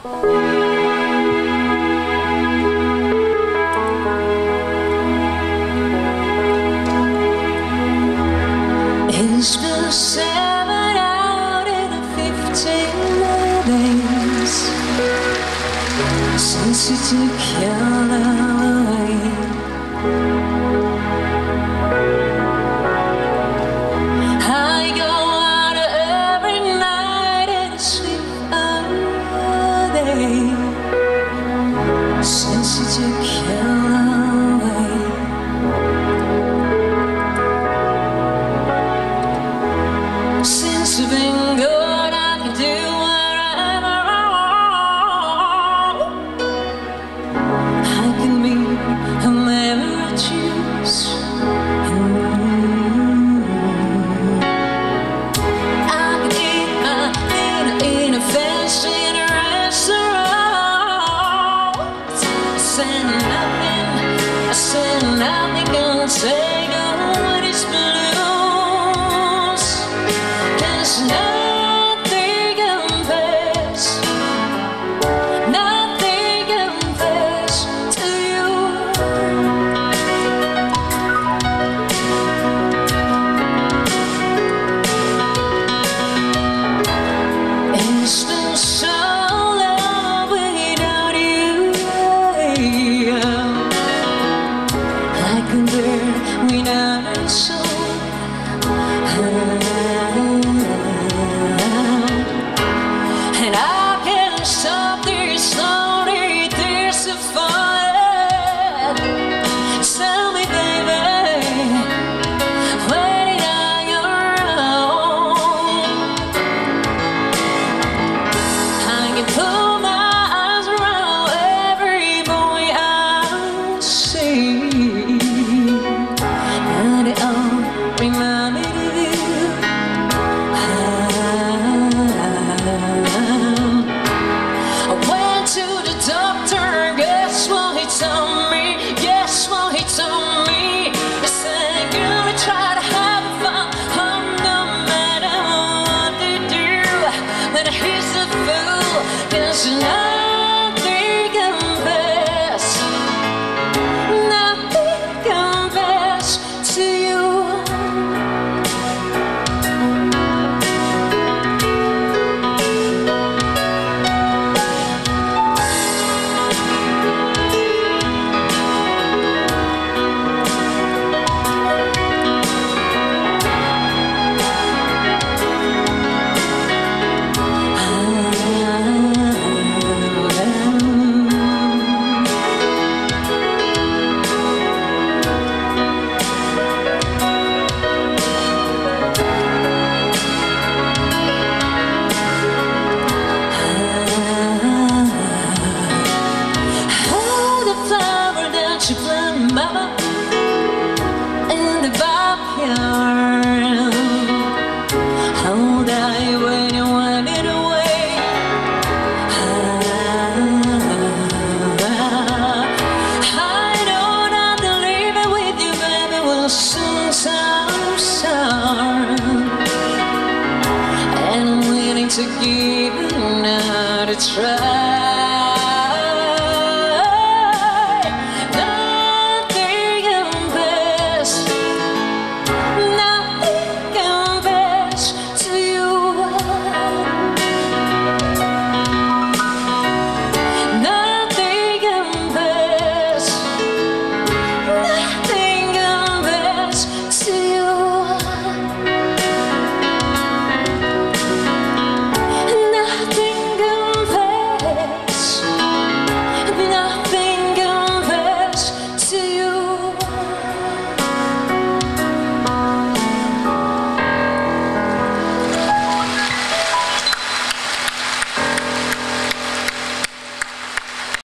It's been 7 out of 15 days since you took your love away. I go out every night and sleep all day since you took your love away. Since you've been good, I can do whatever I want. I can be whomever I choose. I can eat my dinner in a fancy restaurant. I said nothing gonna take away these blues. There's nothing compares to you. It's been so long without you. Like a bird without a soul. And I can't stop this lonely thirst to find. Tell me, baby, when did I go wrong? I can put my arms around every boy I see, and they all remind me of you. I went to the doctor, guess what he told me? He said, girl, we try to have fun, no matter what they do. But he's a fool, 'cause nothing compares to you. You planted, mama, in the backyard. How die when you want it away? I know that the living with you, baby, will soon start. And I'm willing to give it another try.